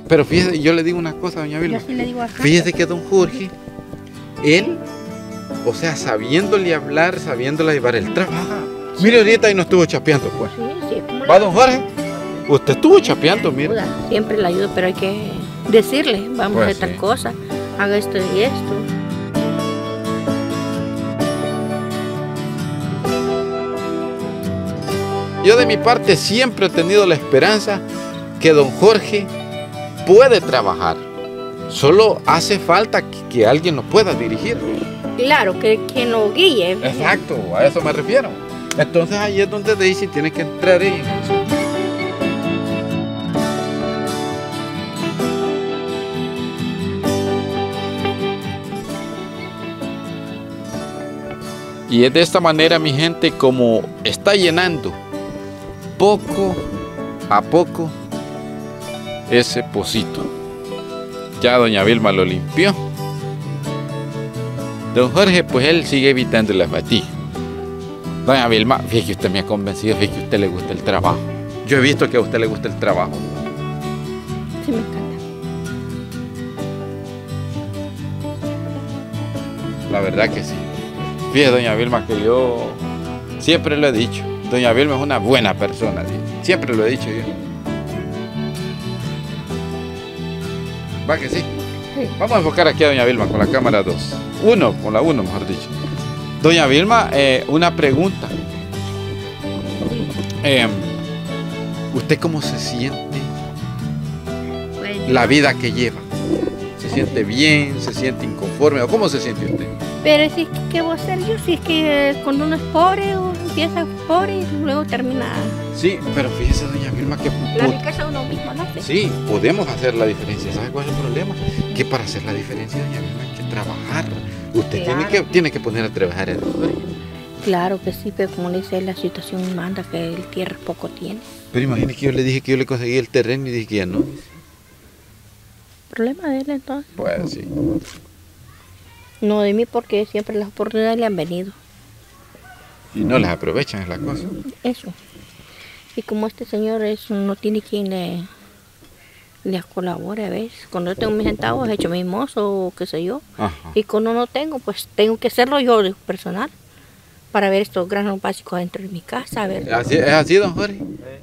Pero fíjese, yo le digo una cosa, doña Vilma. Yo sí le digo acá. Fíjese que don Jorge, él, o sea, sabiéndole hablar, sabiéndole llevar, él trabaja. Mire, ahorita ahí no estuvo chapeando, pues. Sí, como ¿Va, don Jorge? Usted estuvo chapeando, mire. siempre le ayudo, pero hay que decirle, vamos Pues a hacer tal cosa, haga esto y esto. Yo de mi parte siempre he tenido la esperanza que don Jorge puede trabajar. Solo hace falta que alguien lo pueda dirigir. Claro, que quien lo guíe. Exacto, a eso me refiero. Entonces ahí es donde Daisy tiene que entrar en eso. Y es de esta manera, mi gente, como está llenando poco a poco ese pocito. Ya doña Vilma lo limpió. Don Jorge, pues él sigue evitando las fatigas. Doña Vilma, fíjese que usted me ha convencido, fíjese que a usted le gusta el trabajo. Yo he visto que a usted le gusta el trabajo. Sí, me encanta. La verdad que sí. Fíjese, doña Vilma, que yo siempre lo he dicho. Doña Vilma es una buena persona. Siempre lo he dicho yo. ¿Va que sí? Sí. Vamos a enfocar aquí a doña Vilma con la cámara 2. Con la 1, mejor dicho. Doña Vilma, una pregunta. ¿Usted cómo se siente la vida que lleva? ¿Se siente bien? ¿Se siente inconforme? ¿O cómo se siente usted? Pero si es que, ¿qué voy a hacer yo? Si es que cuando uno es pobre, uno empieza pobre y luego termina. Sí, pero fíjese, doña Vilma, que La riqueza uno mismo la hace. sí, podemos hacer la diferencia. ¿Sabe cuál es el problema? Que para hacer la diferencia, doña Vilma, hay que trabajar. Usted Claro. tiene que poner a trabajar el Jorge. Claro que sí, pero como le dice, la situación manda que el tierra poco tiene. Pero imagínese que yo le dije que yo le conseguí el terreno y dije que ya no. Problema de él entonces. Pues sí. No de mí porque siempre las oportunidades le han venido. Y no las aprovechan, es la cosa. Eso. Y como este señor no tiene quien le colabore a veces. Cuando yo tengo mis centavos, he hecho mi mozo o qué sé yo. Ajá. Y cuando no tengo, pues tengo que hacerlo yo de personal. Para ver estos granos básicos dentro de mi casa. A ver, ¿Es así, don Jorge?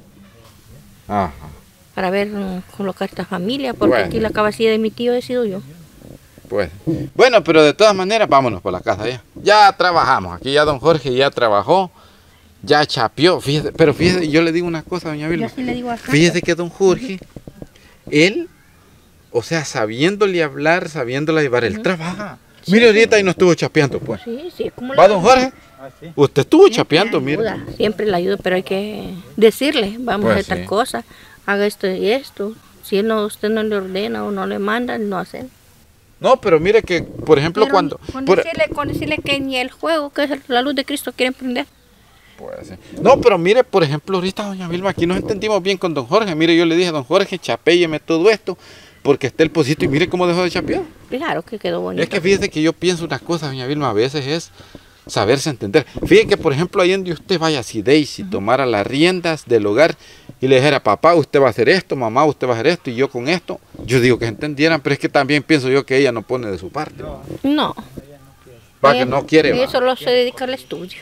Ajá. para ver colocar esta familia. Porque Bueno. aquí la cabecilla de mi tío he sido yo. Pues. Bueno, pero de todas maneras, vámonos por la casa ya. Ya trabajamos. Aquí ya don Jorge ya trabajó. Ya chapeó. Fíjese, pero fíjese, yo le digo una cosa, doña Vilma. Yo sí le digo acá. Fíjese que don Jorge, él, o sea, sabiéndole hablar, sabiéndole llevar, él trabaja. Mire, ahorita ahí no estuvo chapeando, pues. Sí, como ¿Va, don Jorge? Usted estuvo chapeando, mire. Siempre le ayudo, pero hay que decirle, vamos Pues a hacer tal cosa, haga esto y esto. Si él no, usted no le ordena o no le manda, no hacen. No, pero mire que, por ejemplo, Pero con decirle que ni el juego, que es la luz de Cristo, quieren prender. Pues, sí. No, pero mire, por ejemplo, ahorita, doña Vilma, aquí nos entendimos bien con don Jorge. Mire, yo le dije, don Jorge, chapélleme todo esto, porque está el pocito y mire cómo dejó de chapear. Claro que quedó bonito. Es que fíjese que yo pienso unas cosas, doña Vilma, a veces es saberse entender. Fíjese que, por ejemplo, ahí donde usted vaya, si Daisy tomara las riendas del hogar y le dijera, papá, usted va a hacer esto, mamá, usted va a hacer esto, y yo con esto, yo digo que se entendieran, pero es que también pienso yo que ella no pone de su parte. No. Va, que no quiere. Ella Va. solo se dedica al estudio.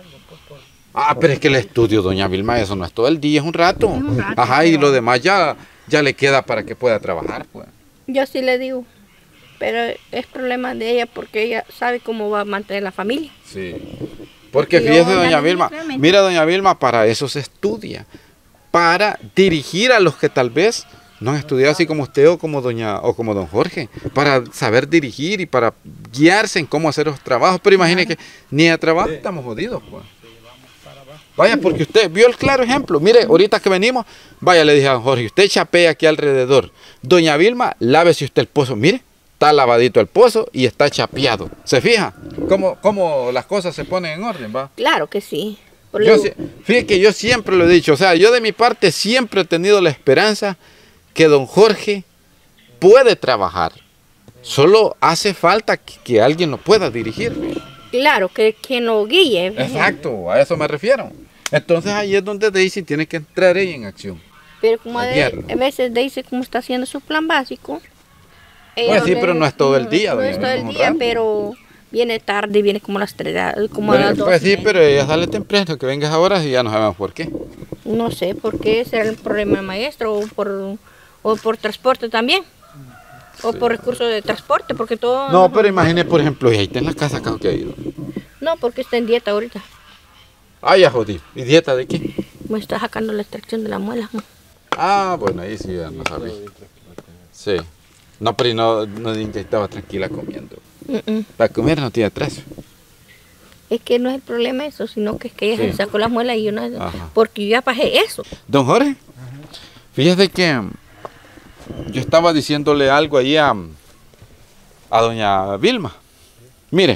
Ah, pero es que el estudio, doña Vilma, eso no es todo el día, es un rato. un rato, Ajá, y pero- lo demás ya le queda para que pueda trabajar, pues. Yo sí le digo, pero es problema de ella porque ella sabe cómo va a mantener la familia. Sí. Porque Yo fíjese, ya doña lo Vilma, dije realmente. mira, doña Vilma, para eso se estudia. Para dirigir a los que tal vez no han estudiado así como usted o como don Jorge, para saber dirigir y para guiarse en cómo hacer los trabajos. Pero imagine que ni a trabajo estamos jodidos, pues. Vaya, porque usted vio el claro ejemplo. Mire, ahorita que venimos, vaya, le dije a don Jorge, usted chapea aquí alrededor. Doña Vilma, lávese usted el pozo. Mire, está lavadito el pozo y está chapeado. ¿Se fija? ¿Cómo las cosas se ponen en orden, va? Claro que sí. Por Yo, lo- fíjate que yo siempre lo he dicho, o sea, yo de mi parte siempre he tenido la esperanza que don Jorge puede trabajar. Solo hace falta que alguien lo pueda dirigir. Claro, que quien lo guíe. Exacto, a eso me refiero. Entonces ahí es donde Daisy tiene que entrar ella en acción. Pero como a a guiarlo. veces dice cómo está haciendo su plan básico. Pues sí, pero no es todo el día, No doña es todo el Vilma, un día, rato. pero viene tarde, viene como a las 3, como a las 2. Pues sí, pero ella sale temprano, que vengas ahora y ya no sabemos por qué. No sé por qué será el problema del maestro o por transporte también. O por recursos de transporte, porque todo... No, pero imagine, por ejemplo, y ahí está en la casa acá que ha ido. No, porque está en dieta ahorita. Ah, ya jodí. ¿Y dieta de qué? Me está sacando la extracción de la muela. Ah, bueno, ahí sí ya no sabía. Sí. No, pero no dije que estaba tranquila comiendo. Para comer no tiene atraso. Es que no es el problema eso, sino que es que ella Sí. se sacó la muela y yo no... Ajá. Porque yo ya pasé eso. Don Jorge, fíjese que yo estaba diciéndole algo ahí a doña Vilma. Mire,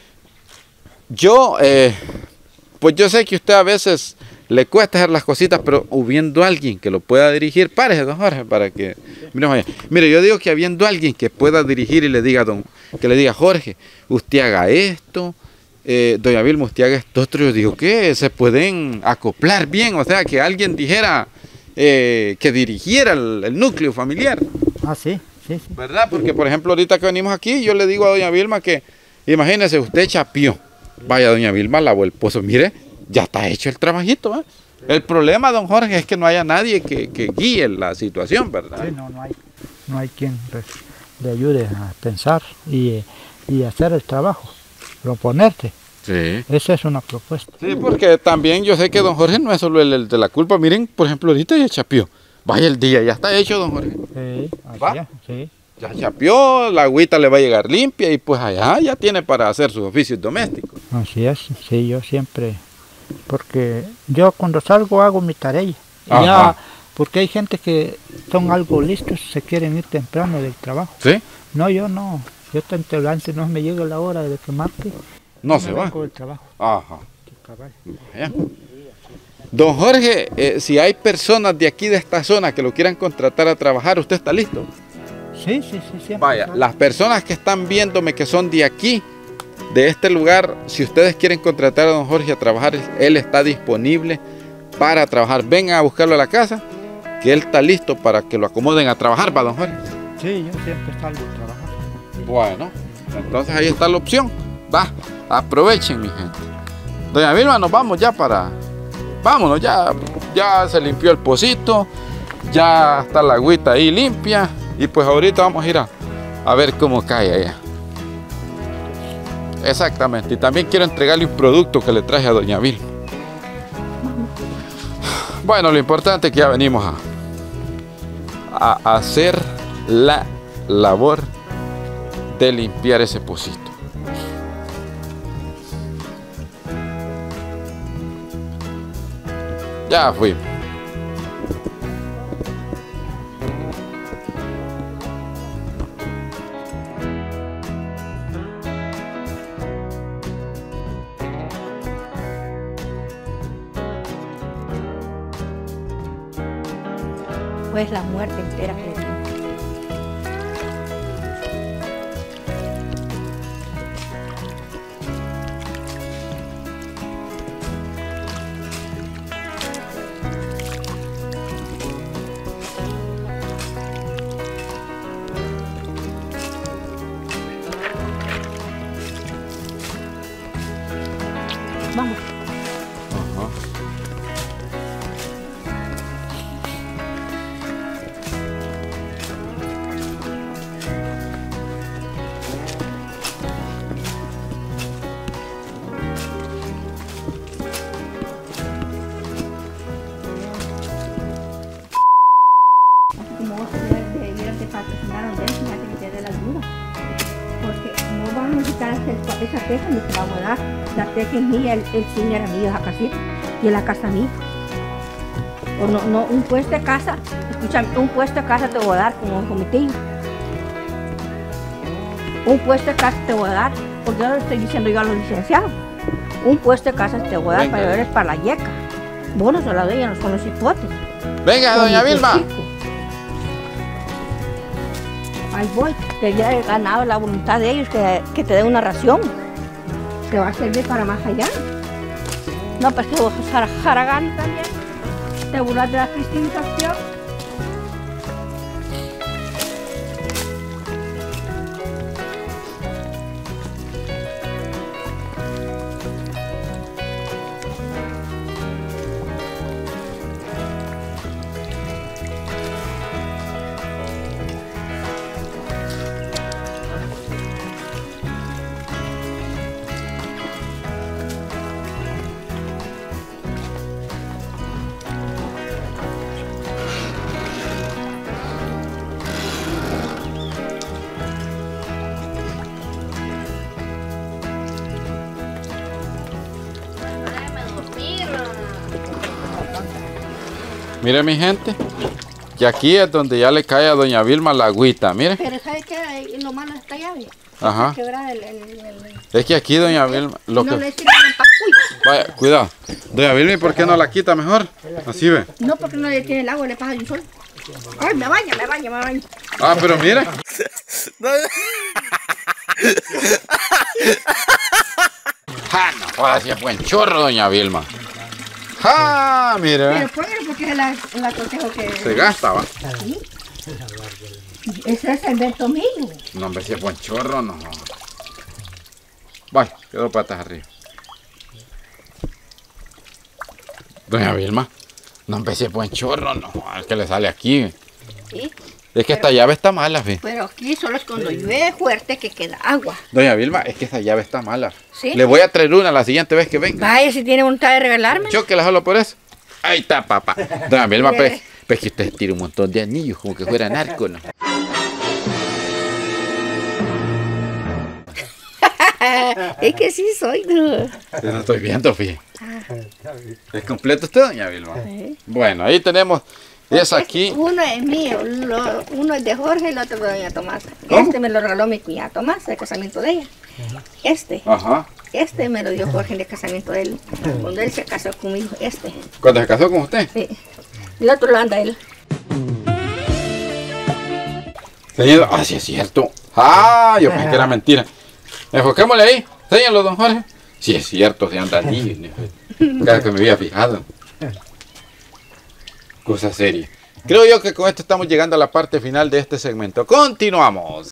yo, pues yo sé que usted a veces le cuesta hacer las cositas, pero hubiendo alguien que lo pueda dirigir, párese, don Jorge, para que... Mire, yo digo que habiendo alguien que pueda dirigir y le diga, que le diga, Jorge, usted haga esto, doña Vilma, usted haga esto otro, yo digo que se pueden acoplar bien, o sea, que alguien dijera, que dirigiera el núcleo familiar. Ah, sí, sí, sí. ¿Verdad? Porque, por ejemplo, ahorita que venimos aquí, yo le digo a doña Vilma que, imagínese, usted chapió. Vaya, doña Vilma, lavó el pozo. Mire, ya está hecho el trabajito, ¿eh? El problema, don Jorge, es que no haya nadie que guíe la situación, ¿verdad? Sí, no hay quien pues, le ayude a pensar y hacer el trabajo, proponerte. Sí. Esa es una propuesta. Sí, porque también yo sé que don Jorge no es solo el de la culpa. Miren, por ejemplo, ahorita ya chapió. Vaya el día, ya está hecho, don Jorge. Sí, así ¿Va? es, sí. Ya chapió, la agüita le va a llegar limpia y pues allá ya tiene para hacer sus oficios domésticos. Así es, sí, yo siempre, porque yo cuando salgo hago mi tarea. Ajá. Ya, porque hay gente que son algo listos, se quieren ir temprano del trabajo. ¿Sí? No, yo no, yo tan antes no me llega la hora de que marque. No se va. vengo del trabajo. Ajá. Cabal. Vaya. Don Jorge, si hay personas de aquí de esta zona que lo quieran contratar a trabajar, ¿usted está listo? Sí, sí, sí, siempre. Vaya, las personas que están viéndome que son de aquí, de este lugar, si ustedes quieren contratar a don Jorge a trabajar, él está disponible para trabajar. Vengan a buscarlo a la casa, que él está listo para que lo acomoden a trabajar, ¿va, don Jorge? Sí, yo siempre salgo a trabajar. Bueno, entonces ahí está la opción. Va, aprovechen, mi gente. Doña Vilma, nos vamos ya para... Vámonos, ya se limpió el pocito, ya está la agüita ahí limpia y pues ahorita vamos a ir a ver cómo cae allá. Exactamente, y también quiero entregarle un producto que le traje a doña Vilma. Bueno, lo importante es que ya venimos a hacer la labor de limpiar ese pocito. Ya fui. Pues la muerte entera que le tiene. Vamos. Ajá. Como vos debieras de patrocinar a un dentista, fíjate que te dé la ayuda. Porque no van a necesitar hacer esa teja ni te vamos a dar. La teja es mía, el cine era mío, esa casita. Y en la casa mía. O no, un puesto de casa, escúchame, un puesto de casa te voy a dar como mi tío. Un puesto de casa te voy a dar, porque yo lo estoy diciendo yo a los licenciados. Un puesto de casa te voy a dar para llevarles para la yeca. Vos no se la doy, no son los hipotes. Venga, doña Vilma. Ahí voy, te había ganado la voluntad de ellos que te den una ración. Te va a servir para más allá. No, pues que vos sos haragán también. Te burlas de la cristianización. Mire mi gente, que aquí es donde ya le cae a doña Vilma la agüita, mire. Pero ¿sabes qué? Lo malo de esta llave. Ajá. Quebrar Es que aquí doña Vilma, no le sirve para vaya, cuidado. Doña Vilma, ¿y por qué no la quita mejor? Así ve. No, porque no le tiene el agua, le pasa de un sol. Ay, me baña. Ah, pero mire. ¡Ja! No jodas, si es buen chorro, doña Vilma. ¡Ja! Mire. Pero póngalo porque es el aconsejo que... Se gasta, va. ¿Sí? Ese es el invento mío. No, hombre, si es buen chorro, no. Vaya, quedó patas arriba. Doña Vilma, no, hombre, si es buen chorro, no. El que le sale aquí. Sí. Es que esta llave está mala, fe. Pero aquí solo es cuando llueve fuerte que queda agua. Doña Vilma, es que esa llave está mala. ¿Sí? Le voy a traer una la siguiente vez que venga. Vaya, si tiene voluntad de regalarme. Chóquela solo por eso. Ahí está, papá. Doña Vilma, pues que usted tira un montón de anillos como que fuera narco, ¿no? Es que sí soy, ¿no? Yo no estoy viendo, fíjate. ¿Es completo usted, doña Vilma? Sí. Bueno, ahí tenemos. Es aquí. Uno es mío, uno es de Jorge y el otro de doña Tomasa. ¿Cómo? Este me lo regaló mi cuñada Tomasa, de casamiento de ella. Ajá. Este me lo dio Jorge en el casamiento de él. Cuando él se casó conmigo, ¿Cuándo se casó con usted? Sí. El otro lo anda él. Señor, sí es cierto. Ah, yo pensé que era mentira. Enfoquémosle ahí. Señalo, don Jorge. Sí es cierto, se anda allí. Cada que me había fijado. Cosa seria. Creo yo que con esto estamos llegando a la parte final de este segmento. Continuamos.